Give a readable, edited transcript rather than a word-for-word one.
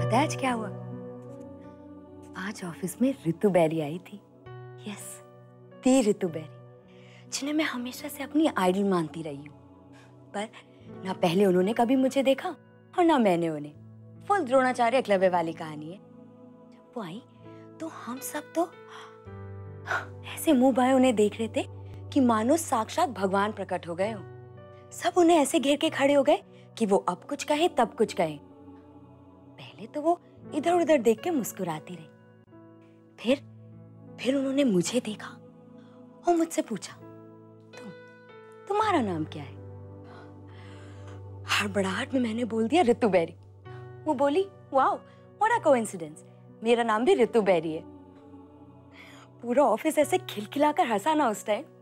पता है आज क्या हुआ? आज ऑफिस में ऋतु बेरी आई थी। यस, दी ऋतु बेरी, जिन्हें मैं हमेशा से अपनी आइडल मानती रही हूँ। पर ना पहले उन्होंने कभी मुझे देखा और ना मैंने उन्हें। फुल द्रोणाचार्य एकलव्य वाली कहानी है। जब वो आई तो हम सब तो ऐसे मुंह भाए उन्हें देख रहे थे कि मानो साक्षात भगवान प्रकट हो गए हो। सब उन्हें ऐसे घेर के खड़े हो गए कि वो अब कुछ कहे तब कुछ कहे। पहले तो वो इधर उधर देख के मुस्कुराती रही। फिर उन्होंने मुझे देखा और मुझसे पूछा, तुम्हारा नाम क्या है? हड़बड़ाहट में मैंने बोल दिया ऋतु बेरी। वो बोली, वाओ व्हाट अ कोइंसिडेंस, मेरा नाम भी ऋतु बेरी है। पूरा ऑफिस ऐसे खिलखिलाकर हंसा ना उस टाइम।